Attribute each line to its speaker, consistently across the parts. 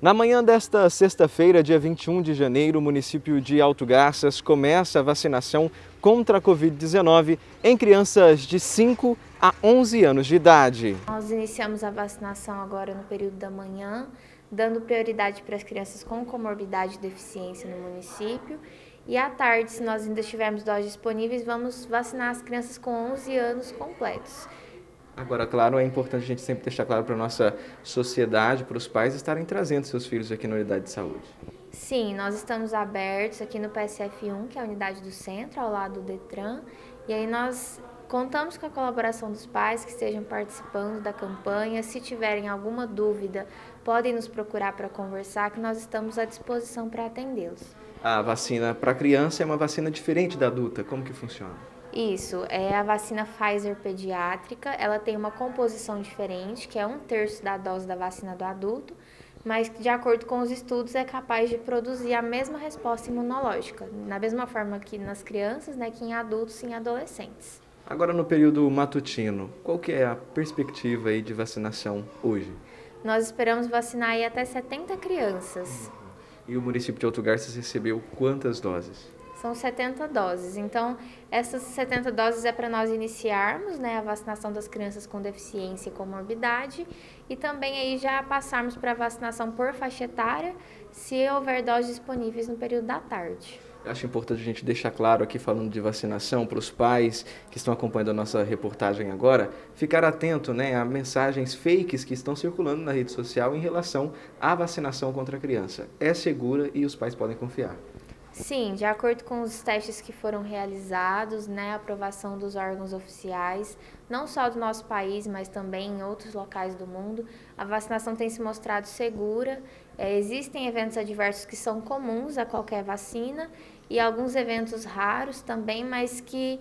Speaker 1: Na manhã desta sexta-feira, dia 21 de janeiro, o município de Alto Garças começa a vacinação contra a Covid-19 em crianças de 5 a 11 anos de idade.
Speaker 2: Nós iniciamos a vacinação agora no período da manhã, dando prioridade para as crianças com comorbidade e deficiência no município. E à tarde, se nós ainda tivermos doses disponíveis, vamos vacinar as crianças com 11 anos completos.
Speaker 1: Agora, claro, é importante a gente sempre deixar claro para a nossa sociedade, para os pais estarem trazendo seus filhos aqui na unidade de saúde.
Speaker 2: Sim, nós estamos abertos aqui no PSF1, que é a unidade do centro, ao lado do Detran, e aí nós contamos com a colaboração dos pais que estejam participando da campanha. Se tiverem alguma dúvida, podem nos procurar para conversar, que nós estamos à disposição para atendê-los.
Speaker 1: A vacina para criança é uma vacina diferente da adulta, como que funciona?
Speaker 2: Isso, é a vacina Pfizer pediátrica. Ela tem uma composição diferente, que é 1/3 da dose da vacina do adulto, mas que, de acordo com os estudos, é capaz de produzir a mesma resposta imunológica, da mesma forma que nas crianças, né, que em adultos e em adolescentes.
Speaker 1: Agora, no período matutino, qual que é a perspectiva aí de vacinação hoje?
Speaker 2: Nós esperamos vacinar aí até 70 crianças.
Speaker 1: E o município de Alto Garças recebeu quantas doses?
Speaker 2: São 70 doses, então essas 70 doses é para nós iniciarmos, né, a vacinação das crianças com deficiência e comorbidade e também aí já passarmos para a vacinação por faixa etária, se houver doses disponíveis no período da tarde.
Speaker 1: Eu acho importante a gente deixar claro aqui, falando de vacinação, para os pais que estão acompanhando a nossa reportagem agora, ficar atento, né, a mensagens fakes que estão circulando na rede social em relação à vacinação contra a criança. É segura e os pais podem confiar.
Speaker 2: Sim, de acordo com os testes que foram realizados, né, a aprovação dos órgãos oficiais, não só do nosso país, mas também em outros locais do mundo, a vacinação tem se mostrado segura. Existem eventos adversos que são comuns a qualquer vacina e alguns eventos raros também, mas que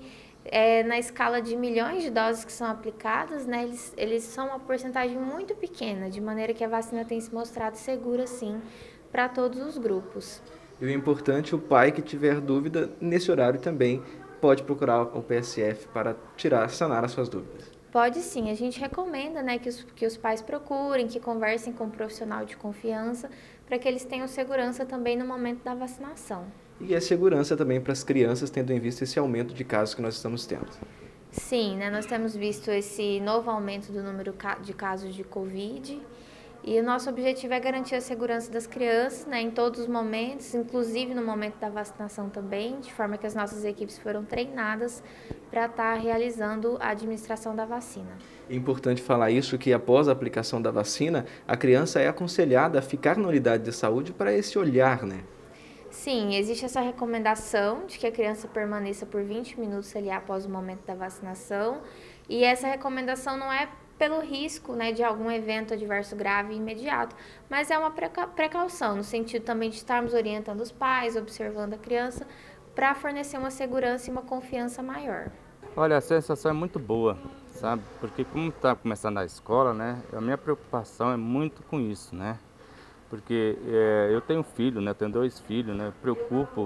Speaker 2: na escala de milhões de doses que são aplicadas, né, eles são uma porcentagem muito pequena, de maneira que a vacina tem se mostrado segura, sim, para todos os grupos.
Speaker 1: E o importante, o pai que tiver dúvida, nesse horário também pode procurar o PSF para sanar as suas dúvidas.
Speaker 2: Pode sim, a gente recomenda, né, que os pais procurem, que conversem com um profissional de confiança, para que eles tenham segurança também no momento da vacinação.
Speaker 1: E é segurança também para as crianças, tendo em vista esse aumento de casos que nós estamos tendo.
Speaker 2: Sim, né, nós temos visto esse novo aumento do número de casos de Covid. E o nosso objetivo é garantir a segurança das crianças, né, em todos os momentos, inclusive no momento da vacinação também, de forma que as nossas equipes foram treinadas para estar realizando a administração da vacina.
Speaker 1: É importante falar isso, que após a aplicação da vacina, a criança é aconselhada a ficar na unidade de saúde para esse olhar, né?
Speaker 2: Sim, existe essa recomendação de que a criança permaneça por 20 minutos ali após o momento da vacinação, e essa recomendação não é pelo risco, né, de algum evento adverso grave e imediato, mas é uma precaução, no sentido também de estarmos orientando os pais, observando a criança, para fornecer uma segurança e uma confiança maior.
Speaker 3: Olha, a sensação é muito boa, sabe? Porque como está começando a escola, né, a minha preocupação é muito com isso, né? Porque eu tenho filho, né, eu tenho 2 filhos, né, preocupo,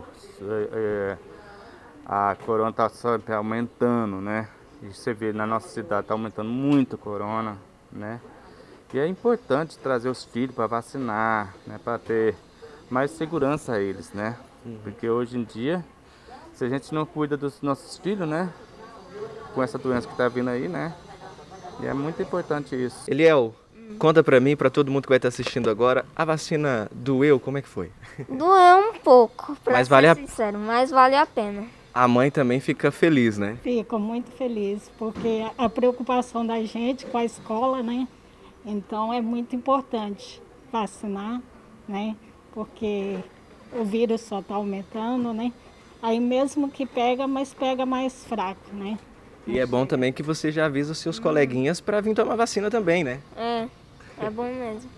Speaker 3: a corona está sempre aumentando, né? E você vê, na nossa cidade está aumentando muito a corona, né? E é importante trazer os filhos para vacinar, né? Para ter mais segurança a eles, né? Porque hoje em dia, se a gente não cuida dos nossos filhos, né? Com essa doença que está vindo aí, né? E é muito importante isso.
Speaker 1: Eliel, conta para mim, para todo mundo que vai estar assistindo agora, a vacina doeu, como é que foi?
Speaker 4: Doeu um pouco, pra
Speaker 1: Mas
Speaker 4: ser sincero, mas vale a pena.
Speaker 1: A mãe também fica feliz, né?
Speaker 5: Fico muito feliz, porque a preocupação da gente com a escola, né? Então é muito importante vacinar, né? Porque o vírus só está aumentando, né? Aí mesmo que pega, mas pega mais fraco, né?
Speaker 1: E é bom também que você já avisa os seus coleguinhas para vir tomar vacina também, né?
Speaker 4: É bom mesmo.